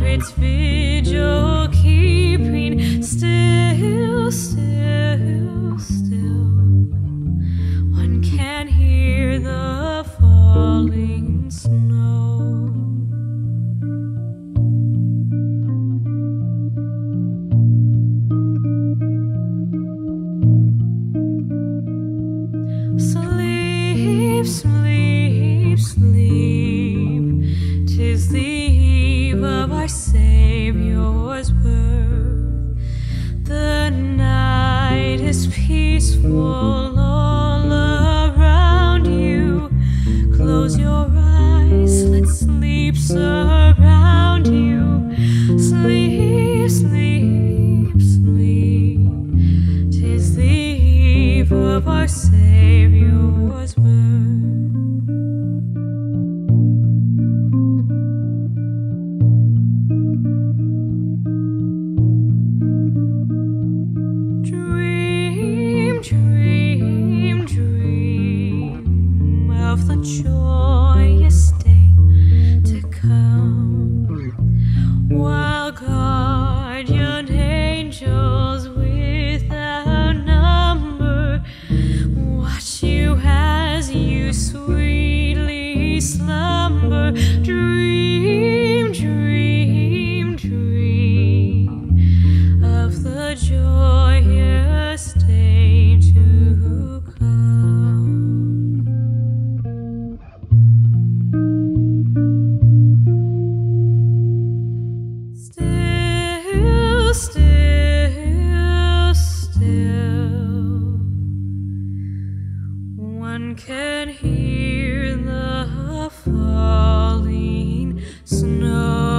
its vigil keeping still, still, still. One can hear the falling snow. Sleep, sleep, sleep, 'tis the eve of our Savior's birth. The night is peaceful all around you. Close your eyes, let sleep surround you. Sleep, sleep, sleep, 'tis the eve of our Savior's birth. Dream, dream, dream of the joyous day to come, while guardian angels without number watch you as you sweetly slumber. Dream, dream, dream of the joyous day to come. Still, still, still, one can hear the falling snow.